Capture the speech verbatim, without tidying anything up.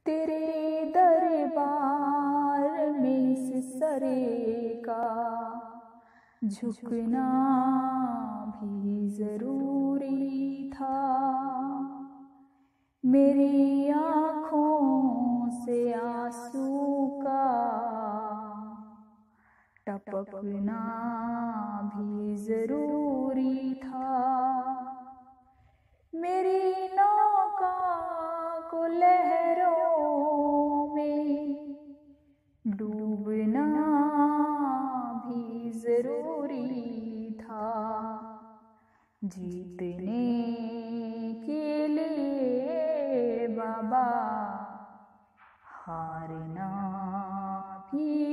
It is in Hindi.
तेरे दरबार में सिसरे का झुकना भी जरूरी था। मेरी आँखों से आंसू का टपकना भी जरूरी था। मेरी नौका को लहरों में डूबना भी जरूरी था। जीतने के लिए बाबा हारना भी